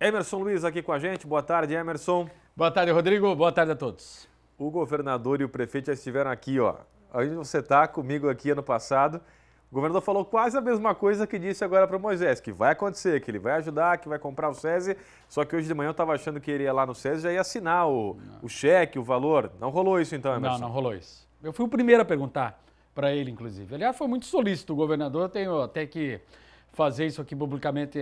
Emerson Luiz aqui com a gente. Boa tarde, Emerson. Boa tarde, Rodrigo. Boa tarde a todos. O governador e o prefeito já estiveram aqui, ó. Onde você está comigo aqui ano passado. O governador falou quase a mesma coisa que disse agora para o Moisés, que vai acontecer, que ele vai ajudar, que vai comprar o SESI. Só que hoje de manhã eu estava achando que ele ia lá no SESI e já ia assinar o cheque, o valor. Não rolou isso então, Emerson? Não rolou isso. Eu fui o primeiro a perguntar para ele, inclusive. Aliás, foi muito solícito o governador. Eu tenho até que fazer isso aqui publicamente,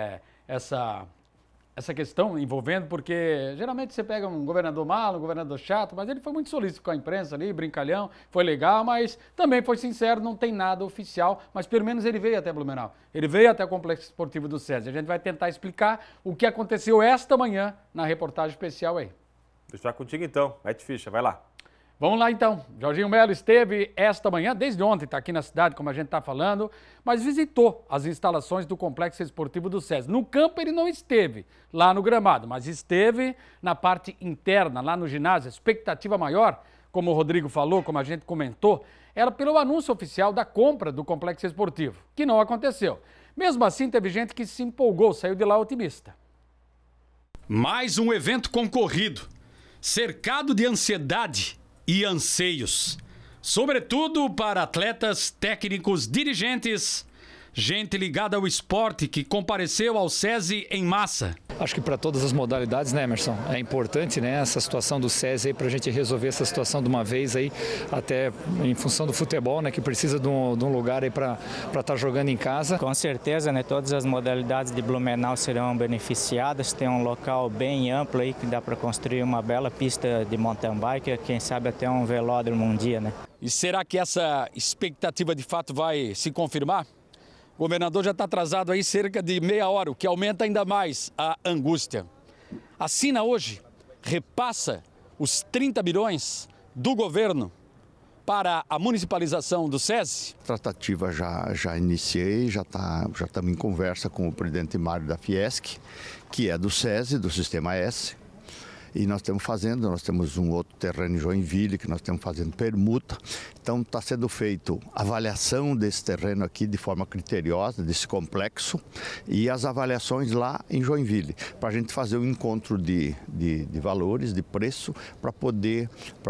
essa questão envolvendo, porque geralmente você pega um governador malo, um governador chato, mas ele foi muito solícito com a imprensa ali, brincalhão, foi legal, mas também foi sincero, não tem nada oficial, mas pelo menos ele veio até Blumenau, ele veio até o Complexo Esportivo do SESI. A gente vai tentar explicar o que aconteceu esta manhã na reportagem especial aí. Deixar contigo então, mete ficha, vai lá. Vamos lá então, Jorginho Melo esteve esta manhã, desde ontem está aqui na cidade, como a gente está falando, mas visitou as instalações do Complexo Esportivo do SESI. No campo ele não esteve, lá no gramado, mas esteve na parte interna, lá no ginásio. A expectativa maior, como o Rodrigo falou, como a gente comentou, era pelo anúncio oficial da compra do Complexo Esportivo, que não aconteceu. Mesmo assim, teve gente que se empolgou, saiu de lá otimista. Mais um evento concorrido, cercado de ansiedade e anseios, sobretudo para atletas, técnicos, dirigentes, gente ligada ao esporte que compareceu ao SESI em massa. Acho que para todas as modalidades, né, Emerson? É importante, né, essa situação do SESI aí para a gente resolver essa situação de uma vez aí, até em função do futebol, né, que precisa de um lugar aí para estar jogando em casa. Com certeza, né, todas as modalidades de Blumenau serão beneficiadas. Tem um local bem amplo aí que dá para construir uma bela pista de mountain bike, quem sabe até um velódromo um dia, né? E será que essa expectativa de fato vai se confirmar? O governador já está atrasado aí cerca de meia hora, o que aumenta ainda mais a angústia. Assina hoje, repassa os 30 bilhões do governo para a municipalização do SESI? Tratativa já iniciei, já estamos em conversa com o presidente Mário da Fiesc, que é do SESI, do Sistema S. E nós temos um outro terreno em Joinville, que nós estamos fazendo permuta. Então está sendo feito avaliação desse terreno aqui de forma criteriosa, desse complexo, e as avaliações lá em Joinville, para a gente fazer um encontro de valores, de preço, para poder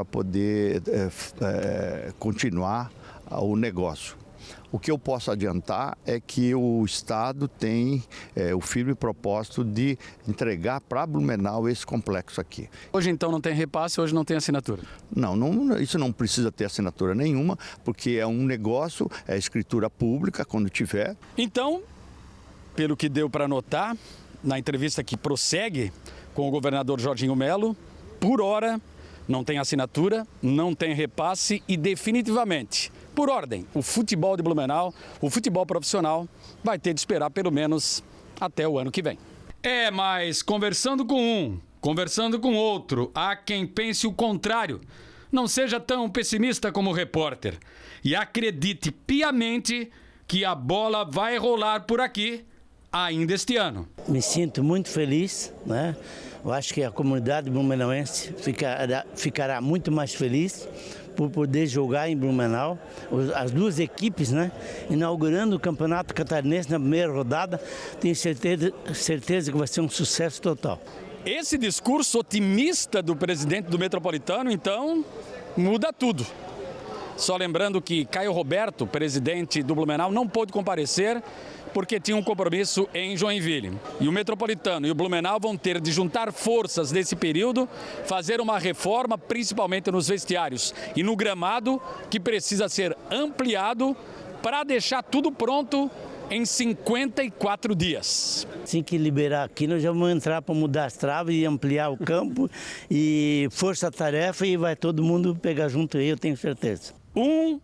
continuar o negócio. O que eu posso adiantar é que o Estado tem o firme propósito de entregar para Blumenau esse complexo aqui. Hoje então não tem repasse, hoje não tem assinatura? Não, isso não precisa ter assinatura nenhuma, porque é um negócio, é escritura pública quando tiver. Então, pelo que deu para notar, na entrevista que prossegue com o governador Jorginho Melo, por hora não tem assinatura, não tem repasse e definitivamente, por ordem, o futebol de Blumenau, o futebol profissional, vai ter de esperar pelo menos até o ano que vem. Mas conversando com um, conversando com outro, há quem pense o contrário. Não seja tão pessimista como o repórter e acredite piamente que a bola vai rolar por aqui ainda este ano. Me sinto muito feliz, né? Eu acho que a comunidade blumenauense ficará muito mais feliz por poder jogar em Blumenau. As duas equipes, né, inaugurando o Campeonato Catarinense na primeira rodada, tenho certeza que vai ser um sucesso total. Esse discurso otimista do presidente do Metropolitano, então, muda tudo. Só lembrando que Caio Roberto, presidente do Blumenau, não pôde comparecer porque tinha um compromisso em Joinville. E o Metropolitano e o Blumenau vão ter de juntar forças nesse período, fazer uma reforma, principalmente nos vestiários e no gramado, que precisa ser ampliado para deixar tudo pronto em 54 dias. Assim que liberar aqui, nós já vamos entrar para mudar as traves e ampliar o campo e força-tarefa e vai todo mundo pegar junto aí, eu tenho certeza. 1,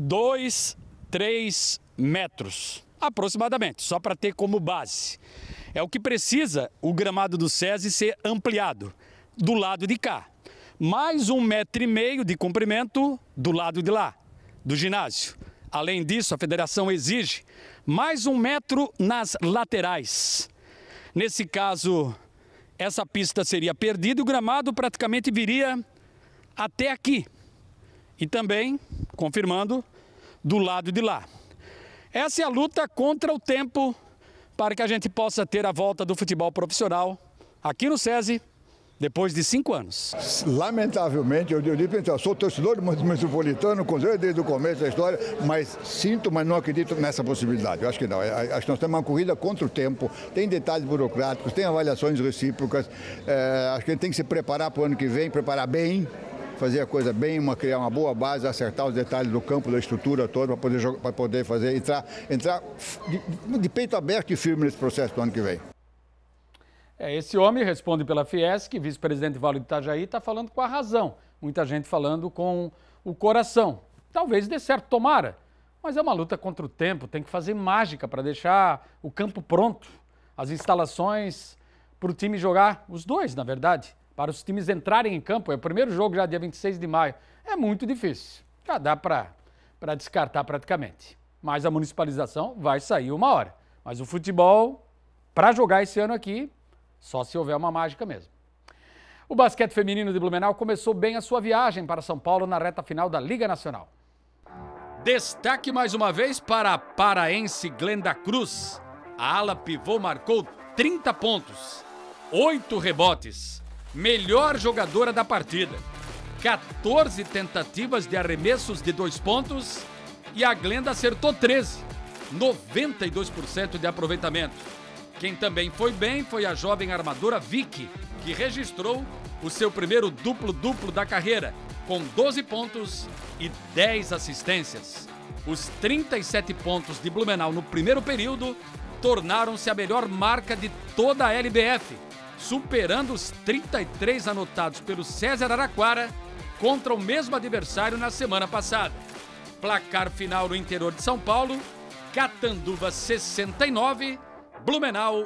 2, 3 metros, aproximadamente, só para ter como base. É o que precisa o gramado do SESI ser ampliado do lado de cá. Mais 1,5 metro de comprimento do lado de lá, do ginásio. Além disso, a federação exige mais 1 metro nas laterais. Nesse caso, essa pista seria perdida e o gramado praticamente viria até aqui. E também, confirmando, do lado de lá. Essa é a luta contra o tempo para que a gente possa ter a volta do futebol profissional aqui no SESI depois de 5 anos. Lamentavelmente, eu sou torcedor do Metropolitano, desde o começo da história, mas sinto, mas não acredito nessa possibilidade. Eu acho que não. Acho que nós temos uma corrida contra o tempo, tem detalhes burocráticos, tem avaliações recíprocas. Acho que a gente tem que se preparar para o ano que vem, preparar bem, fazer a coisa bem, criar uma boa base, acertar os detalhes do campo, da estrutura toda, para poder fazer, entrar de peito aberto e firme nesse processo do ano que vem. Esse homem responde pela Fiesc, vice-presidente Vale do Itajaí, está falando com a razão. Muita gente falando com o coração. Talvez dê certo, tomara. Mas é uma luta contra o tempo, tem que fazer mágica para deixar o campo pronto. As instalações para o time jogar, os dois, na verdade, para os times entrarem em campo. É o primeiro jogo já dia 26 de maio. É muito difícil. Já dá para descartar praticamente. Mas a municipalização vai sair uma hora. Mas o futebol, para jogar esse ano aqui, só se houver uma mágica mesmo. O basquete feminino de Blumenau começou bem a sua viagem para São Paulo na reta final da Liga Nacional. Destaque mais uma vez para a paraense Glenda Cruz. A ala pivô marcou 30 pontos, 8 rebotes, melhor jogadora da partida, 14 tentativas de arremessos de 2 pontos e a Glenda acertou 13, 92% de aproveitamento. Quem também foi bem foi a jovem armadora Vicky, que registrou o seu primeiro duplo-duplo da carreira, com 12 pontos e 10 assistências. Os 37 pontos de Blumenau no primeiro período tornaram-se a melhor marca de toda a LBF, superando os 33 anotados pelo César Araraquara contra o mesmo adversário na semana passada. Placar final no interior de São Paulo, Catanduva 69, Blumenau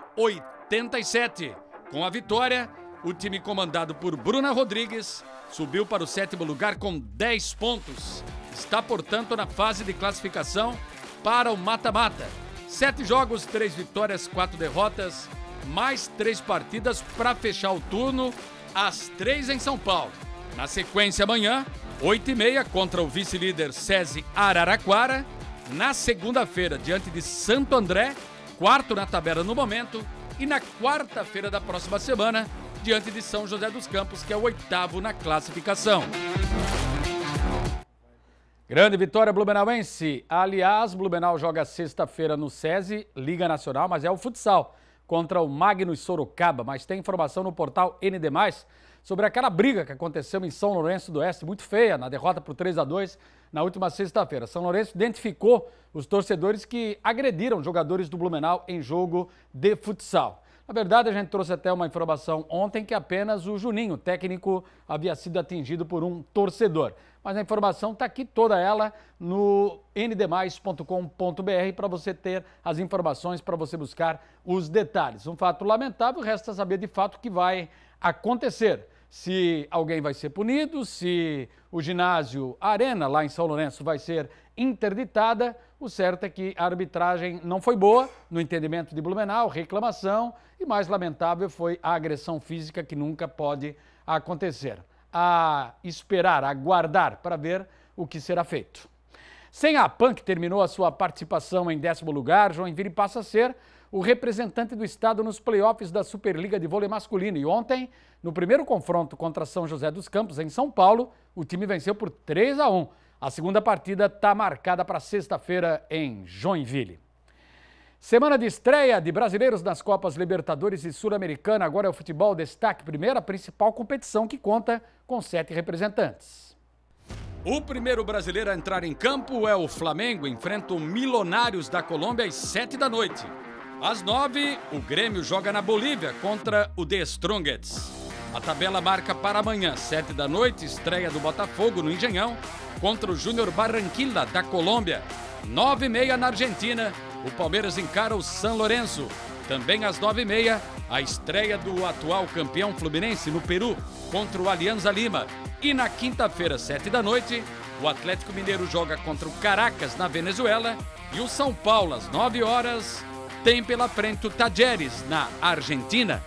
87. Com a vitória, o time comandado por Bruna Rodrigues subiu para o 7º lugar com 10 pontos. Está, portanto, na fase de classificação para o mata-mata. 7 jogos, 3 vitórias, 4 derrotas, mais 3 partidas para fechar o turno, às 3 em São Paulo. Na sequência, amanhã, 8h30 contra o vice-líder SESI Araraquara. Na segunda-feira, diante de Santo André, 4º na tabela no momento, e na quarta-feira da próxima semana, diante de São José dos Campos, que é o 8º na classificação. Grande vitória blumenauense. Aliás, Blumenau joga sexta-feira no SESI, Liga Nacional, mas é o futsal, contra o Magnus Sorocaba. Mas tem informação no portal ND+, sobre aquela briga que aconteceu em São Lourenço do Oeste, muito feia, na derrota por 3-2 na última sexta-feira. São Lourenço identificou os torcedores que agrediram jogadores do Blumenau em jogo de futsal. Na verdade, a gente trouxe até uma informação ontem que apenas o Juninho, técnico, havia sido atingido por um torcedor. Mas a informação está aqui toda ela no ndmais.com.br para você ter as informações, para você buscar os detalhes. Um fato lamentável, resta saber de fato o que vai acontecer. Se alguém vai ser punido, se o ginásio Arena, lá em São Lourenço, vai ser interditada. O certo é que a arbitragem não foi boa, no entendimento de Blumenau, reclamação, e mais lamentável foi a agressão física, que nunca pode acontecer. A esperar, a aguardar para ver o que será feito. Sem a PAN, que terminou a sua participação em 10º lugar, Joinville passa a ser o representante do estado nos playoffs da Superliga de Vôlei Masculino. E ontem, no primeiro confronto contra São José dos Campos, em São Paulo, o time venceu por 3-1. A segunda partida está marcada para sexta-feira em Joinville. Semana de estreia de brasileiros nas Copas Libertadores e Sul-Americana. Agora é o futebol destaque, primeira principal competição que conta com 7 representantes. O primeiro brasileiro a entrar em campo é o Flamengo, enfrenta o Milionários da Colômbia às 7 da noite. Às 9, o Grêmio joga na Bolívia contra o The Strongets. A tabela marca para amanhã, 7 da noite, estreia do Botafogo no Engenhão contra o Júnior Barranquilla da Colômbia. 9h30 na Argentina, o Palmeiras encara o São Lourenço. Também às 9h30, a estreia do atual campeão fluminense no Peru contra o Alianza Lima. E na quinta-feira, 7 da noite, o Atlético Mineiro joga contra o Caracas na Venezuela. E o São Paulo, às 9 horas, tem pela frente o Tajeres na Argentina.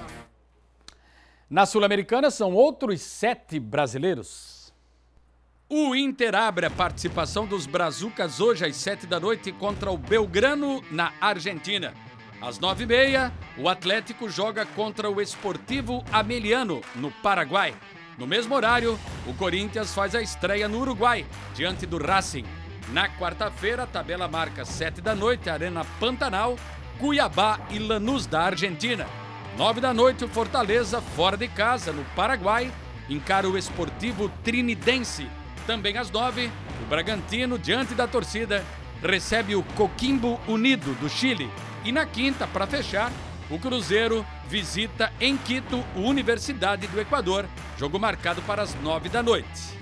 Na Sul-Americana são outros 7 brasileiros. O Inter abre a participação dos Brazucas hoje às 7 da noite contra o Belgrano, na Argentina. Às 9h30, o Atlético joga contra o Esportivo Ameliano, no Paraguai. No mesmo horário, o Corinthians faz a estreia no Uruguai, diante do Racing. Na quarta-feira, a tabela marca 7 da noite, Arena Pantanal, Cuiabá e Lanús, da Argentina. 9 da noite, o Fortaleza, fora de casa, no Paraguai, encara o Esportivo Trinidense. Também às 9, o Bragantino, diante da torcida, recebe o Coquimbo Unido, do Chile. E na quinta, para fechar, o Cruzeiro visita em Quito a Universidade do Equador. Jogo marcado para as 9 da noite.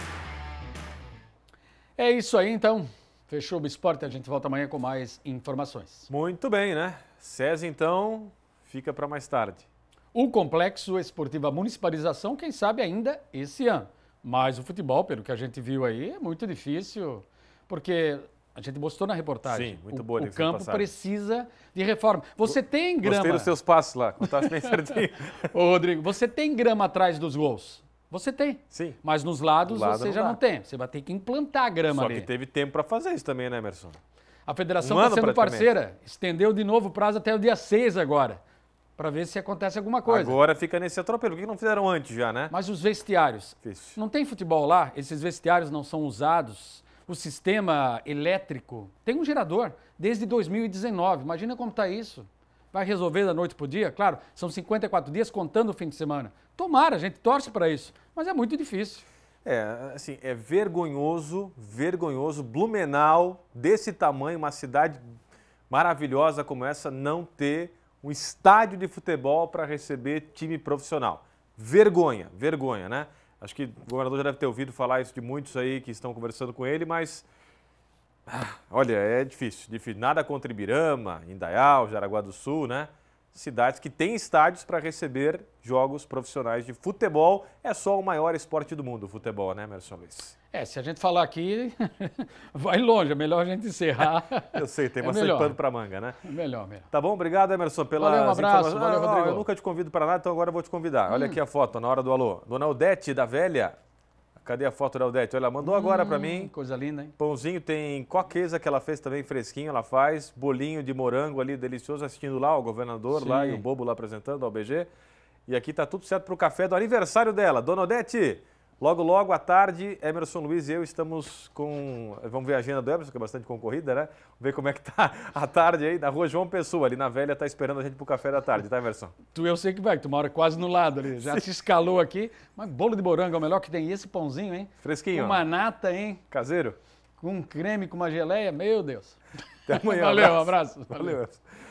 É isso aí, então. Fechou o esporte, a gente volta amanhã com mais informações. Muito bem, né? SESI, então, fica para mais tarde. O Complexo Esportivo Municipalização, quem sabe ainda esse ano. Mas o futebol, pelo que a gente viu aí, é muito difícil, porque a gente mostrou na reportagem. Sim, muito boa. O campo precisa de reforma. Você tem grama... Gostei dos seus passos lá, contasse bem certinho. Ô, Rodrigo, você tem grama atrás dos gols? Você tem. Sim. Mas nos lados você já não tem. Você vai ter que implantar a grama ali. Só que teve tempo para fazer isso também, né, Emerson? A federação está sendo parceira. Estendeu de novo o prazo até o dia 6 agora, para ver se acontece alguma coisa. Agora fica nesse atropelo. Por que não fizeram antes já, né? Mas os vestiários. Difícil. Não tem futebol lá? Esses vestiários não são usados? O sistema elétrico tem um gerador desde 2019. Imagina como está isso. Vai resolver da noite para o dia? Claro, são 54 dias contando o fim de semana. Tomara, a gente torce para isso. Mas é muito difícil. É, assim, é vergonhoso, Blumenau, desse tamanho, uma cidade maravilhosa como essa, não ter um estádio de futebol para receber time profissional. Vergonha, né? Acho que o governador já deve ter ouvido falar isso de muitos aí que estão conversando com ele, mas, olha, é difícil. Nada contra Ibirama, Indaial, Jaraguá do Sul, né? Cidades que têm estádios para receber jogos profissionais de futebol. É só o maior esporte do mundo, o futebol, né, Emerson Luiz? Se a gente falar aqui, vai longe. É melhor a gente encerrar. Eu sei, tem bastante pano para manga, né? É melhor. Tá bom? Obrigado, Emerson, pela Valeu, um abraço. Valeu, Rodrigo. Eu nunca te convido para nada, então agora eu vou te convidar. Olha aqui a foto, na hora do alô. Dona Odete, da Velha. Cadê a foto da Odete? Olha, mandou agora para mim. Coisa linda, hein? Pãozinho, tem coqueza que ela fez também fresquinho, ela faz. Bolinho de morango ali, delicioso, assistindo lá o governador. Sim. Lá e o Bobo lá apresentando, ao BG. E aqui tá tudo certo pro café do aniversário dela. Dona Odete, logo à tarde, Emerson Luiz e eu estamos com... Vamos ver a agenda do Emerson, que é bastante concorrida, né? Ver como é que tá a tarde aí, na rua João Pessoa, ali na Velha, tá esperando a gente pro café da tarde, tá, Emerson? Eu sei que vai, que tu mora quase no lado ali, já se escalou aqui. Mas bolo de morango é o melhor que tem. E esse pãozinho, hein? Fresquinho. Com uma nata, hein? Caseiro? Com um creme, com uma geleia, meu Deus. Até amanhã. Valeu, um abraço. Valeu.